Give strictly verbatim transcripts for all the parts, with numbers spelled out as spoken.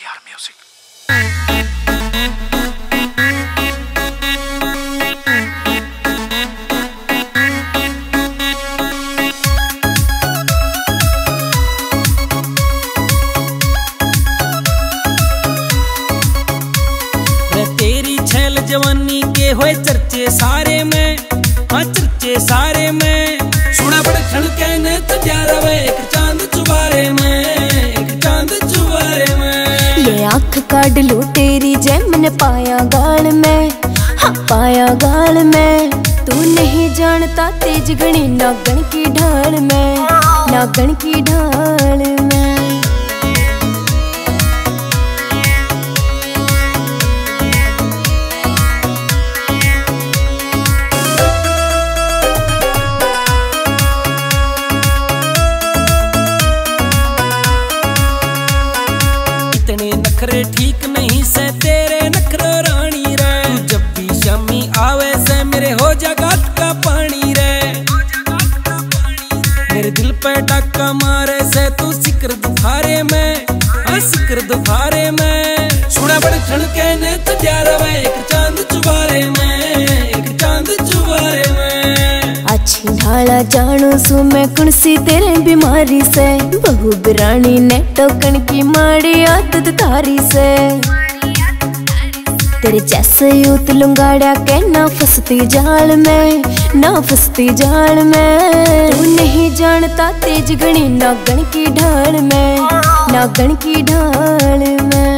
R music. तेरी छैल जवानी के होए चर्चे सारे में, हाँ चर्चे सारे में। सुना बड़ क्षण कहने तो प्यारा वे एक चांद चुबारे में, एक चांद चुबारे में। ये आँख काट लूं तेरी जय मैंने पाया गाल में, हाँ पाया गाल में। तू नहीं जानता तेज गणी नागन की ढाल में, नागन की ढाल में। इतने नखरे ठीक नहीं से तेरे नखरे रानी रे। तू जब भी शामी आवे से मेरे हो जगत का पानी रे। मेरे दिल पे डाका मारे से तू सिकर दुखारे में, हाँ सिकर दुखारे में। सुना बड़ क्षण कहने तो प्यारा वे एक चांद चुबारे में, एक चांद चुबारे में। अच्छी ढाला जानू सू मैं कुणसी तेरे बीमारी से। बहु बिरानी ने टोकन की माड़ी आदत तारी से। तेरे जैसे यूत लुंगाड़ा के ना फंसती जाल में, ना फंसती जाल में। तू नहीं जानता तेज गणी नागन की ढाल में, नागन की ढाल में।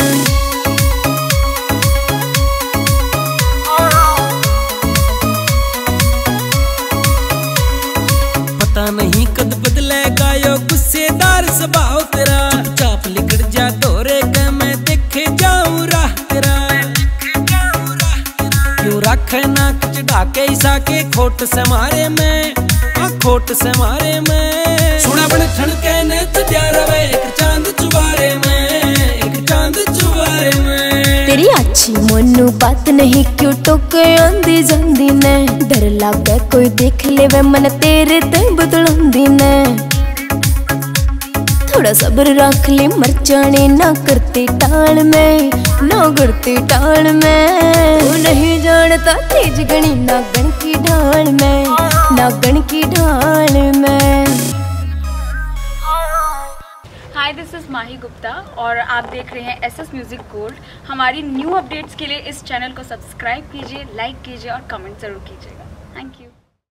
पता नहीं कद बदलेगा यो गुस्सेदार स्वभाव तेरा। चाप लिकड़ जा तोरे के मैं देखे जाऊं राह तेरा। क्यों रखे नाक चढ़ा के ईसा के खोट से मारे में, हाँ खोट से मारे में। सुना बड़ क्षण कहने तो प्यारा वे एक चांद चुबारे में, एक चांद चुबारे में। तेरी अच्छी मनु बात नहीं क्यों टोके आंदी जांदी ने। डर लागे कोई देख ले वे मन तेरे ते बदलांदी ने। थोड़ा सब्र रख ले मर जाने ना करती टाल में, ना करती टाल में। तू नहीं जानता तेज गणी नागन की ढाल में, नागन की ढाल में। Hi this is Mahi Gupta और आप देख रहे हैं एस एस म्यूजिक गोल्ड। हमारी न्यू अपडेट्स के लिए इस चैनल को सब्सक्राइब कीजिए, लाइक कीजिए और कमेंट ज़रूर कीजिएगा। Thank you.